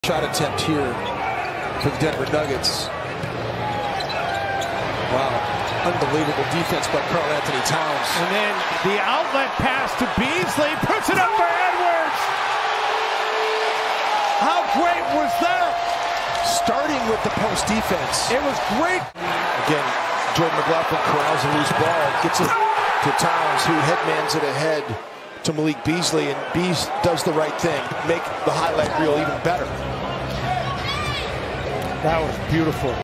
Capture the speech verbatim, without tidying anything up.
Shot attempt here for the Denver Nuggets. Wow, unbelievable defense by Karl-Anthony Towns. And then the outlet pass to Beasley, puts it up for Edwards. How great was that? Starting with the post defense. It was great. Again, Jordan McLaughlin corrals a loose ball, gets it to Towns, who headmans it ahead to Malik Beasley, and Bees does the right thing, make the highlight reel even better. That was beautiful.